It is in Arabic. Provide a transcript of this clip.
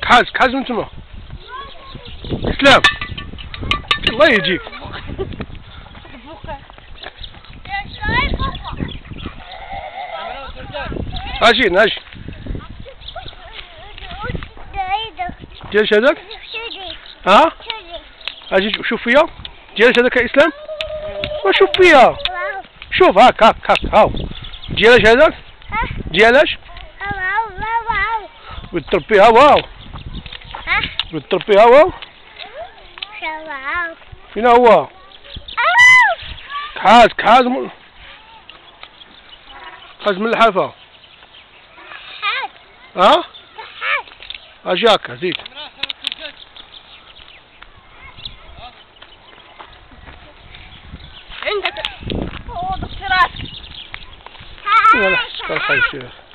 كحاز من تما. اسلام الله يجيك. اجي ديال هذاك. ها اجي شوف فيا ديال هذاك يا اسلام. وشوف فيا شوف هاك هاو ديالاش هذاك ديالاش بتضرب فيها واو بتضرب فيها واو. فين هو كحاز من الحافة. ها اجي هكا زيد. عندك دكتورات. لا لا